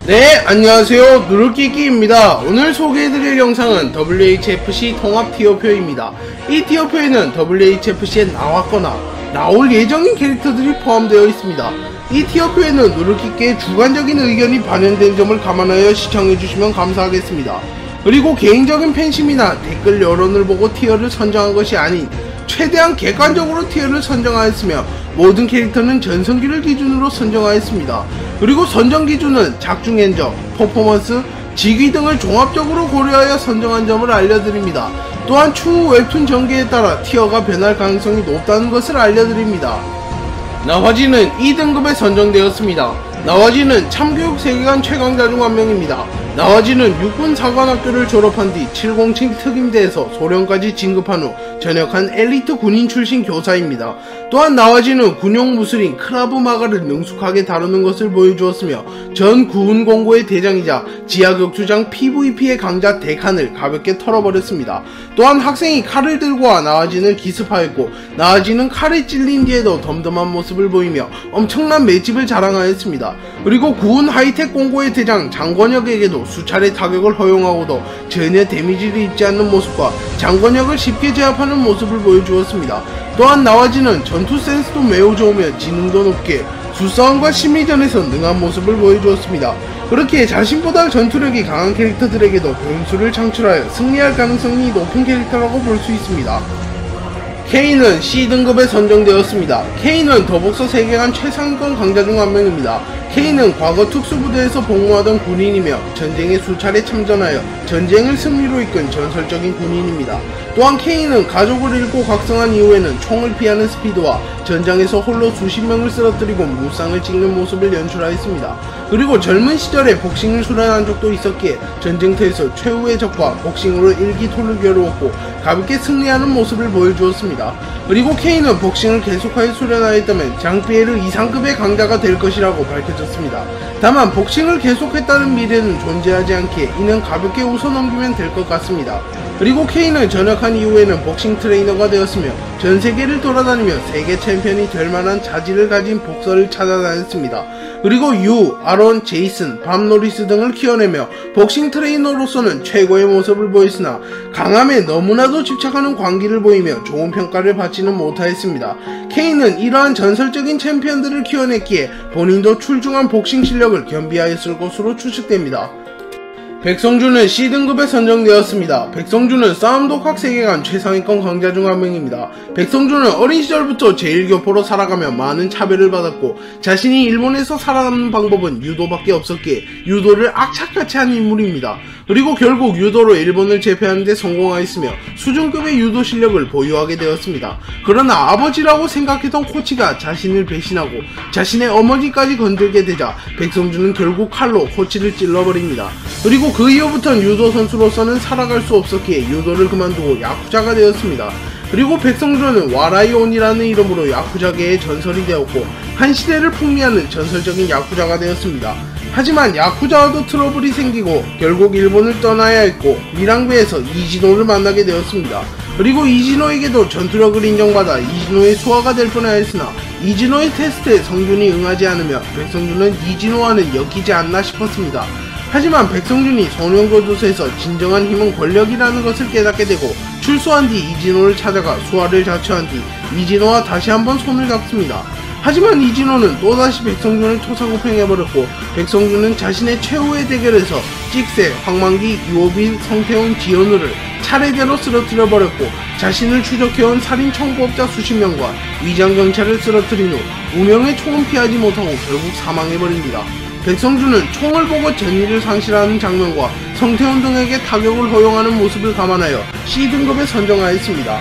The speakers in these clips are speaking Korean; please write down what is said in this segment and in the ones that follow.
네, 안녕하세요. 누르끼끼입니다. 오늘 소개해드릴 영상은 WHFC 통합 티어표입니다. 이 티어표에는 WHFC에 나왔거나 나올 예정인 캐릭터들이 포함되어 있습니다. 이 티어표에는 누르끼끼의 주관적인 의견이 반영된 점을 감안하여 시청해주시면 감사하겠습니다. 그리고 개인적인 팬심이나 댓글 여론을 보고 티어를 선정한 것이 아닌 최대한 객관적으로 티어를 선정하였으며 모든 캐릭터는 전성기를 기준으로 선정하였습니다. 그리고 선정 기준은 작중 행적, 퍼포먼스, 직위 등을 종합적으로 고려하여 선정한 점을 알려드립니다. 또한 추후 웹툰 전개에 따라 티어가 변할 가능성이 높다는 것을 알려드립니다. 나화지는 2등급에 선정되었습니다. 나화지는 참교육 세계관 최강자 중 한 명입니다. 나화지는 육군 사관학교를 졸업한 뒤 707 특임대에서 소령까지 진급한 후 전역한 엘리트 군인 출신 교사입니다. 또한 나화지는 군용 무술인 크라브 마가를 능숙하게 다루는 것을 보여주었으며 전 구운 공고의 대장이자 지하격투장 PVP의 강자 데칸을 가볍게 털어버렸습니다. 또한 학생이 칼을 들고 와 나화지를 기습하였고 나화지는 칼에 찔린 뒤에도 덤덤한 모습을 보이며 엄청난 맷집을 자랑하였습니다. 그리고 구운 하이텍 공고의 대장 장권혁에게도 수차례 타격을 허용하고도 전혀 데미지를 입지 않는 모습과 장권혁을 쉽게 제압하는 모습을 보여주었습니다. 또한 나화지는 전투 센스도 매우 좋으며 지능도 높게 수싸움과 심리전에서 능한 모습을 보여주었습니다. 그렇게 자신보다 전투력이 강한 캐릭터들에게도 변수를 창출하여 승리할 가능성이 높은 캐릭터라고 볼 수 있습니다. K는 C등급에 선정되었습니다. K는 더복서 세계관 최상위권 강자 중 한 명입니다. K는 과거 특수부대에서 복무하던 군인이며 전쟁에 수차례 참전하여 전쟁을 승리로 이끈 전설적인 군인입니다. 또한 K는 가족을 잃고 각성한 이후에는 총을 피하는 스피드와 전장에서 홀로 수십 명을 쓰러뜨리고 무쌍을 찍는 모습을 연출하였습니다. 그리고 젊은 시절에 복싱을 수련한 적도 있었기에 전쟁터에서 최후의 적과 복싱으로 일기토를 겨루었고 가볍게 승리하는 모습을 보여주었습니다. 그리고 K는 복싱을 계속하여 수련하였다면 장피에르 이상급의 강자가 될 것이라고 밝혀졌습니다. 다만 복싱을 계속했다는 미래는 존재하지 않기에 이는 가볍게 웃어넘기면 될 것 같습니다. 그리고 K는 전역한 이후에는 복싱 트레이너가 되었으며 전세계를 돌아다니며 세계 챔피언이 될 만한 자질을 가진 복서를 찾아다녔습니다. 그리고 유, 아론, 제이슨, 밤 노리스 등을 키워내며 복싱 트레이너로서는 최고의 모습을 보였으나 강함에 너무나도 집착하는 광기를 보이며 좋은 평가를 받지는 못하였습니다. K는 이러한 전설적인 챔피언들을 키워냈기에 본인도 출중한 복싱 실력을 겸비하였을 것으로 추측됩니다. 백성준은 C등급에 선정되었습니다. 백성준은 싸움독학 세계관 최상위권 강자 중 한 명입니다. 백성준은 어린 시절부터 제1교포로 살아가며 많은 차별을 받았고 자신이 일본에서 살아가는 방법은 유도밖에 없었기에 유도를 악착같이 한 인물입니다. 그리고 결국 유도로 일본을 제패하는 데 성공하였으며 수준급의 유도 실력을 보유하게 되었습니다. 그러나 아버지라고 생각했던 코치가 자신을 배신하고 자신의 어머니까지 건들게 되자 백성준은 결국 칼로 코치를 찔러버립니다. 그리고 그 이후부터는 유도 선수로서는 살아갈 수 없었기에 유도를 그만두고 야쿠자가 되었습니다. 그리고 백성준은 와라이온이라는 이름으로 야쿠자계의 전설이 되었고 한 시대를 풍미하는 전설적인 야쿠자가 되었습니다. 하지만 야쿠자와도 트러블이 생기고 결국 일본을 떠나야 했고 미랑베에서 이진호를 만나게 되었습니다. 그리고 이진호에게도 전투력을 인정받아 이진호의 수하가 될 뻔하였으나 이진호의 테스트에 성준이 응하지 않으며 백성준은 이진호와는 엮이지 않나 싶었습니다. 하지만 백성준이 소년거두소에서 진정한 힘은 권력이라는 것을 깨닫게 되고 출소한 뒤 이진호를 찾아가 수하를 자처한 뒤 이진호와 다시 한번 손을 잡습니다. 하지만 이진호는 또다시 백성준을 토사구팽해버렸고 백성준은 자신의 최후의 대결에서 찍새, 황만기, 유호빈, 성태훈, 지현우를 차례대로 쓰러뜨려버렸고 자신을 추적해온 살인 청부업자 수십 명과 위장경찰을 쓰러뜨린 후 무명의 총은 피하지 못하고 결국 사망해버립니다. 백성준은 총을 보고 전의를 상실하는 장면과 성태훈 등에게 타격을 허용하는 모습을 감안하여 C등급에 선정하였습니다.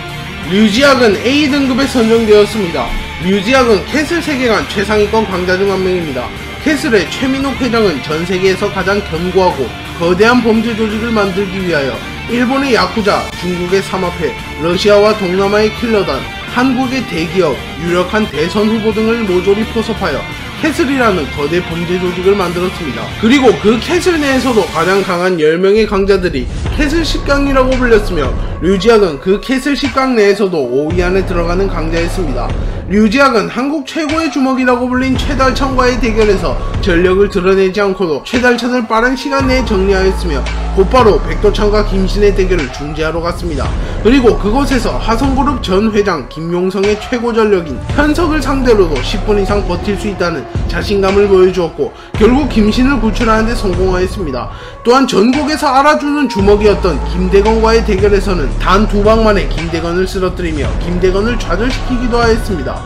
류지학은 A등급에 선정되었습니다. 류지학은 캐슬 세계관 최상위권 강자 중 한 명입니다. 캐슬의 최민옥 회장은 전세계에서 가장 견고하고 거대한 범죄 조직을 만들기 위하여 일본의 야쿠자, 중국의 삼합회, 러시아와 동남아의 킬러단, 한국의 대기업, 유력한 대선 후보 등을 모조리 포섭하여 캐슬이라는 거대 범죄 조직을 만들었습니다. 그리고 그 캐슬 내에서도 가장 강한 10명의 강자들이 캐슬 10강이라고 불렸으며 류지학은 그 캐슬 10강 내에서도 5위 안에 들어가는 강자였습니다. 류지학은 한국 최고의 주먹이라고 불린 최달천과의 대결에서 전력을 드러내지 않고도 최달천을 빠른 시간 내에 정리하였으며 곧바로 백도천과 김신의 대결을 중지하러 갔습니다. 그리고 그곳에서 화성그룹 전 회장 김용성의 최고 전력인 현석을 상대로도 10분 이상 버틸 수 있다는 자신감을 보여주었고 결국 김신을 구출하는 데 성공하였습니다. 또한 전국에서 알아주는 주먹이었던 김대건과의 대결에서는 단 2방 만에 김대건을 쓰러뜨리며 김대건을 좌절시키기도 하였습니다.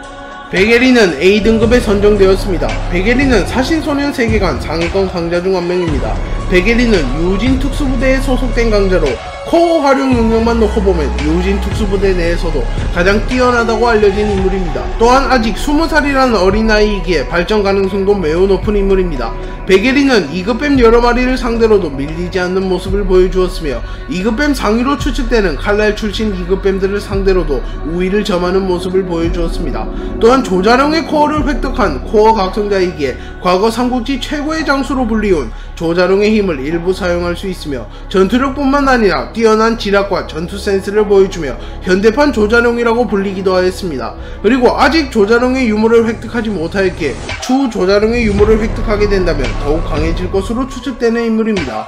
백예린은 A등급에 선정되었습니다. 백예린은 사신소년 세계관 상위권 강자 중 한 명입니다. 백예린은 유진 특수부대에 소속된 강자로 코어 활용 능력만 놓고 보면 유진 특수부대 내에서도 가장 뛰어나다고 알려진 인물입니다. 또한 아직 20살이라는 어린 나이이기에 발전 가능성도 매우 높은 인물입니다. 백예린은 2급뱀 여러 마리를 상대로도 밀리지 않는 모습을 보여주었으며 2급뱀 상위로 추측되는 칼날 출신 2급뱀들을 상대로도 우위를 점하는 모습을 보여주었습니다. 또한 조자룡의 코어를 획득한 코어 각성자이기에 과거 삼국지 최고의 장수로 불리운 조자룡의 힘을 일부 사용할 수 있으며 전투력뿐만 아니라 뛰어난 지략과 전투 센스를 보여주며 현대판 조자룡이라고 불리기도 하였습니다. 그리고 아직 조자룡의 유물을 획득하지 못하였기에 추후 조자룡의 유물을 획득하게 된다면 더욱 강해질 것으로 추측되는 인물입니다.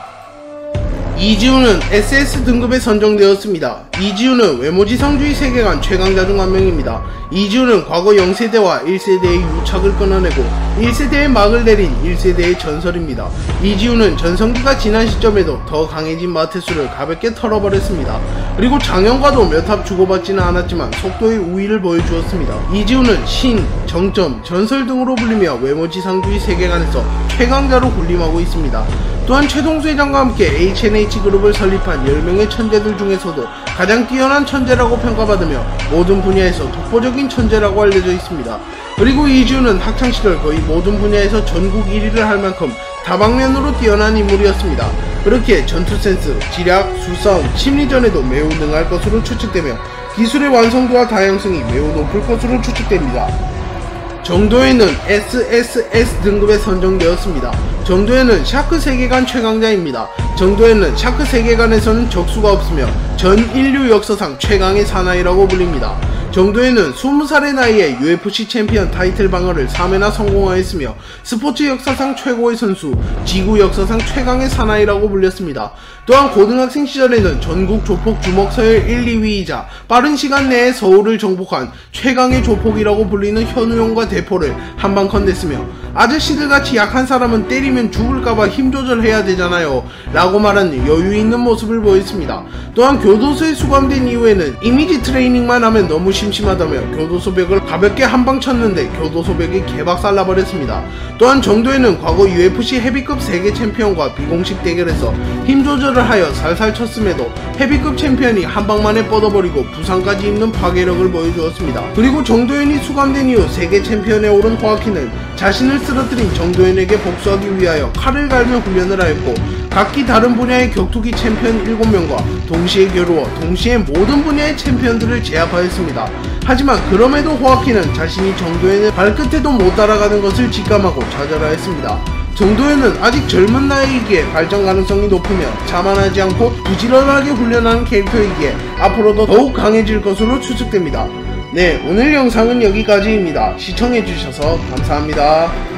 이지훈은 SS 등급에 선정되었습니다. 이지훈은 외모지상주의 세계관 최강자 중 한 명입니다. 이지훈은 과거 0세대와 1세대의 유착을 끊어내고 1세대의 막을 내린 1세대의 전설입니다. 이지훈은 전성기가 지난 시점에도 더 강해진 마테수를 가볍게 털어버렸습니다. 그리고 장영과도 몇 합 주고받지는 않았지만 속도의 우위를 보여주었습니다. 이지훈은 신, 정점, 전설 등으로 불리며 외모지상주의 세계관에서 최강자로 군림하고 있습니다. 또한 최동수 회장과 함께 HNH그룹을 설립한 10명의 천재들 중에서도 가장 뛰어난 천재라고 평가받으며 모든 분야에서 독보적인 천재라고 알려져 있습니다. 그리고 이지훈은 학창시절 거의 모든 분야에서 전국 1위를 할 만큼 다방면으로 뛰어난 인물이었습니다. 그렇게 전투센스, 지략, 수싸움, 심리전에도 매우 능할 것으로 추측되며 기술의 완성도와 다양성이 매우 높을 것으로 추측됩니다. 정도현은 SSS 등급에 선정되었습니다. 정도현은 샤크 세계관 최강자입니다. 정도현은 샤크 세계관에서는 적수가 없으며 전 인류 역사상 최강의 사나이라고 불립니다. 정도현은 20살의 나이에 UFC 챔피언 타이틀 방어를 3회나 성공하였으며 스포츠 역사상 최고의 선수, 지구 역사상 최강의 사나이라고 불렸습니다. 또한 고등학생 시절에는 전국 조폭 주먹 서열 1, 2위이자 빠른 시간 내에 서울을 정복한 최강의 조폭이라고 불리는 현우용과 대포를 한방 컨댔으며 아저씨들같이 약한 사람은 때리면 죽을까봐 힘 조절해야 되잖아요 라고 말하는 여유있는 모습을 보였습니다. 또한 교도소에 수감된 이후에는 이미지 트레이닝만 하면 너무 심심하다며 교도소 벽을 가볍게 한방 쳤는데 교도소 벽이 개박살 나버렸습니다. 또한 정도현은 과거 UFC 헤비급 세계 챔피언과 비공식 대결에서 힘 조절을 하여 살살 쳤음에도 헤비급 챔피언이 한방만에 뻗어버리고 부상까지 입는 파괴력을 보여주었습니다. 그리고 정도현이 수감된 이후 세계 챔피언에 오른 호아키는 자신을 쓰러뜨린 정도현에게 복수하기 위하여 칼을 갈며 훈련을 하였고 각기 다른 분야의 격투기 챔피언 7명과 동시에 겨루어 동시에 모든 분야의 챔피언들을 제압하였습니다. 하지만 그럼에도 호아키는 자신이 정도현의 발끝에도 못 따라가는 것을 직감하고 좌절하였습니다. 정도현은 아직 젊은 나이이기에 발전 가능성이 높으며 자만하지 않고 부지런하게 훈련하는 캐릭터이기에 앞으로도 더욱 강해질 것으로 추측됩니다. 네, 오늘 영상은 여기까지입니다. 시청해주셔서 감사합니다.